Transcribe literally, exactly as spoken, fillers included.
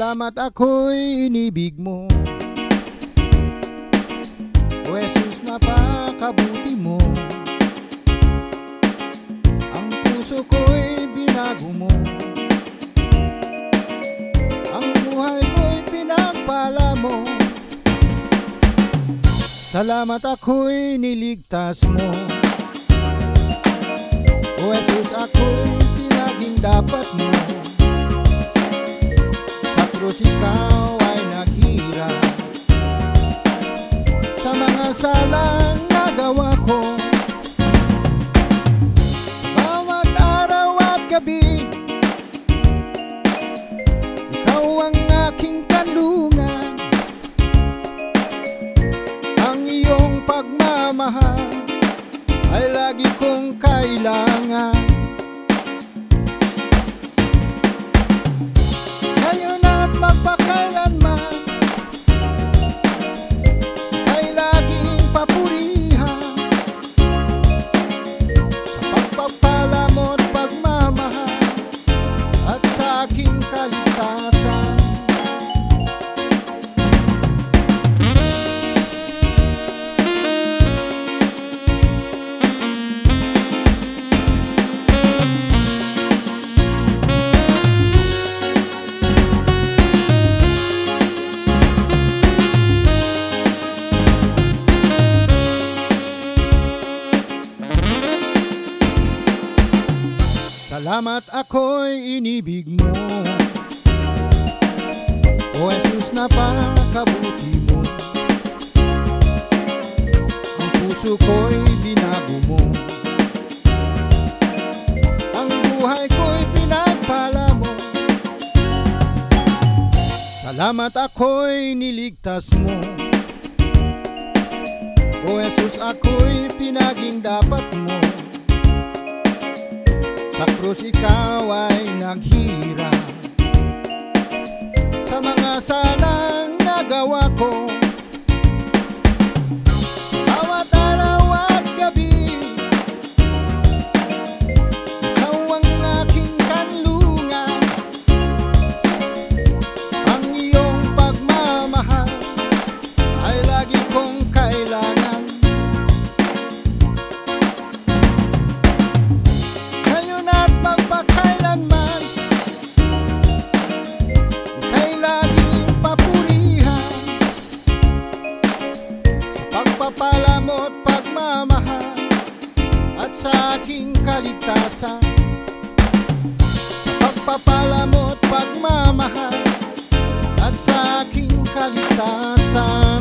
Salamat ako'y inibig mo, O Jesus, napakabuti mo. Ang puso ko'y binago mo, ang buhay ko'y pinagpala mo. Salamat ako'y niligtas mo, O Jesus, ako'y pinaging dapat mo. Sa krus ikaw ay naghirap sa mga salang nagawa ko. Bawat araw at gabi, ikaw ang aking kanlungan. Ang iyong pagmamahal ay lagi kong kailangan. Ngayon at magpakailanman, ay laging papurihan. Sa pagpapala mo't pagmamahal at sa aking kaligtasan. Salamat ako'y inibig mo, O Jesus, napakabuti mo. Ang puso ko'y binago mo, ang buhay ko'y pinagpala mo. Salamat ako'y niligtas mo, O Jesus, ako'y pinaging dapat mo. Sa krus ikaw ay naghirap sa mga salang nagawa ko. Bawat araw at gabi, ikaw ang aking kanlungan. Ang iyong pagmamahal ay lagi kong kailangan. Magpakailanman, ika'y laging papurihan. Sa pagpapala mo't pagmamahal at sa aking kaligtasan. Sa pagpapala mo't pagmamahal at sa aking kaligtasan.